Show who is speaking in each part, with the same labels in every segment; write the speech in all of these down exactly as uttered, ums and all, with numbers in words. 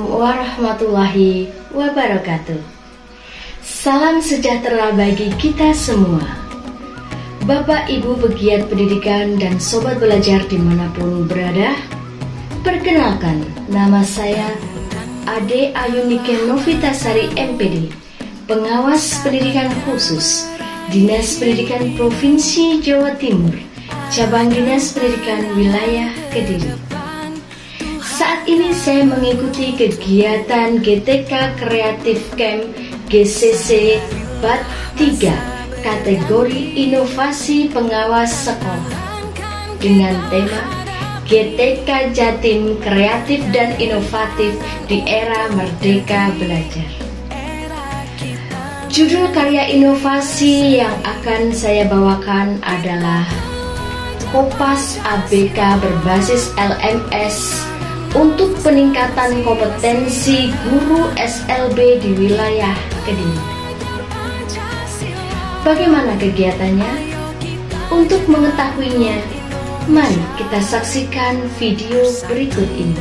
Speaker 1: warahmatullahi wabarakatuh. Salam sejahtera bagi kita semua. Bapak, Ibu pegiat pendidikan dan sobat belajar dimanapun berada, perkenalkan, nama saya Ade Ayunike Novitasari M P D, Pengawas Pendidikan Khusus Dinas Pendidikan Provinsi Jawa Timur, Cabang Dinas Pendidikan Wilayah Kediri. Saat ini saya mengikuti kegiatan G T K Kreatif Camp G C C Bat tiga kategori Inovasi Pengawas Sekolah dengan tema G T K Jatim Kreatif dan Inovatif di Era Merdeka Belajar. Judul karya inovasi yang akan saya bawakan adalah Kopas A B K berbasis L M S untuk peningkatan kompetensi guru S L B di wilayah Kediri. Bagaimana kegiatannya? Untuk mengetahuinya, mari kita saksikan video berikut ini.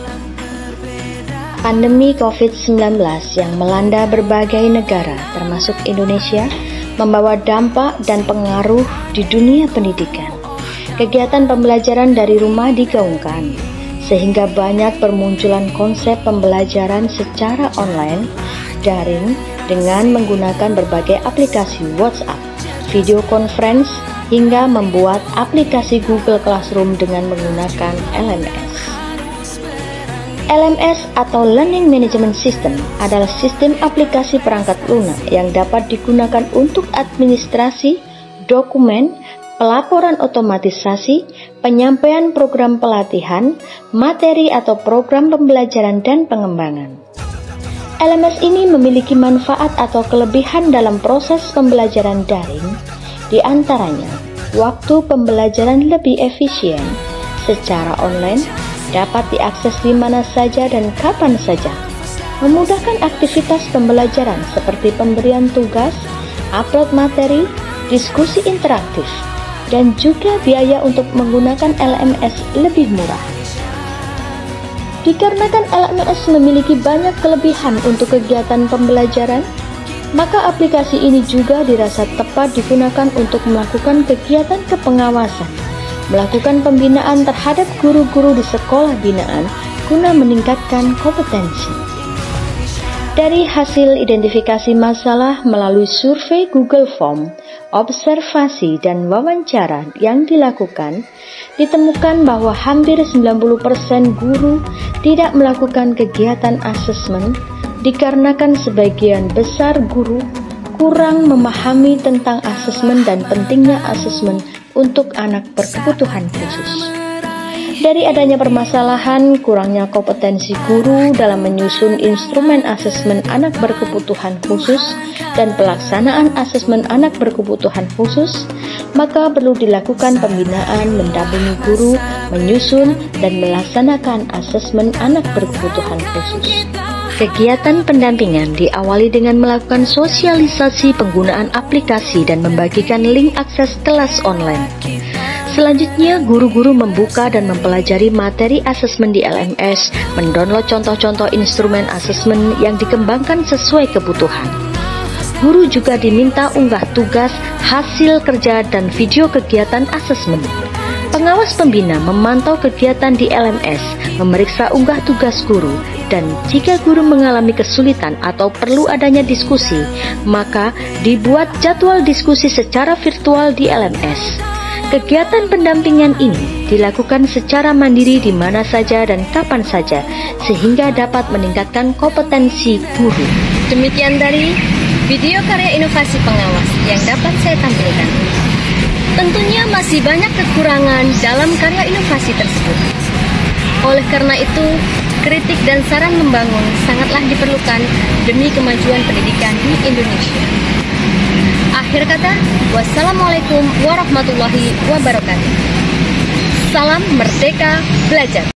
Speaker 2: Pandemi covid sembilan belas yang melanda berbagai negara termasuk Indonesia membawa dampak dan pengaruh di dunia pendidikan. Kegiatan pembelajaran dari rumah digaungkan, sehingga banyak bermunculan konsep pembelajaran secara online, daring, dengan menggunakan berbagai aplikasi WhatsApp, video conference, hingga membuat aplikasi Google Classroom dengan menggunakan L M S. L M S atau Learning Management System adalah sistem aplikasi perangkat lunak yang dapat digunakan untuk administrasi, dokumen, pelaporan otomatisasi, penyampaian program pelatihan, materi atau program pembelajaran dan pengembangan. L M S ini memiliki manfaat atau kelebihan dalam proses pembelajaran daring, di antaranya waktu pembelajaran lebih efisien, secara online, dapat diakses di mana saja dan kapan saja, memudahkan aktivitas pembelajaran seperti pemberian tugas, upload materi, diskusi interaktif, dan juga biaya untuk menggunakan L M S lebih murah. Dikarenakan L M S memiliki banyak kelebihan untuk kegiatan pembelajaran, maka aplikasi ini juga dirasa tepat digunakan untuk melakukan kegiatan kepengawasan, melakukan pembinaan terhadap guru-guru di sekolah binaan guna meningkatkan kompetensi. Dari hasil identifikasi masalah melalui survei Google Form, observasi dan wawancara yang dilakukan, ditemukan bahwa hampir sembilan puluh persen guru tidak melakukan kegiatan asesmen dikarenakan sebagian besar guru kurang memahami tentang asesmen dan pentingnya asesmen untuk anak berkebutuhan khusus. Dari adanya permasalahan kurangnya kompetensi guru dalam menyusun instrumen asesmen anak berkebutuhan khusus dan pelaksanaan asesmen anak berkebutuhan khusus, maka perlu dilakukan pembinaan mendampingi guru menyusun dan melaksanakan asesmen anak berkebutuhan khusus. Kegiatan pendampingan diawali dengan melakukan sosialisasi penggunaan aplikasi dan membagikan link akses kelas online. Selanjutnya, guru-guru membuka dan mempelajari materi asesmen di L M S, mendownload contoh-contoh instrumen asesmen yang dikembangkan sesuai kebutuhan. Guru juga diminta unggah tugas, hasil kerja, dan video kegiatan asesmen. Pengawas pembina memantau kegiatan di L M S, memeriksa unggah tugas guru, dan jika guru mengalami kesulitan atau perlu adanya diskusi, maka dibuat jadwal diskusi secara virtual di L M S. Kegiatan pendampingan ini dilakukan secara mandiri di mana saja dan kapan saja, sehingga dapat meningkatkan kompetensi guru. Demikian dari video karya inovasi pengawas yang dapat saya tampilkan. Tentunya masih banyak kekurangan dalam karya inovasi tersebut. Oleh karena itu, kritik dan saran membangun sangatlah diperlukan demi kemajuan pendidikan di Indonesia. Akhir kata, wassalamualaikum warahmatullahi wabarakatuh. Salam Merdeka Belajar.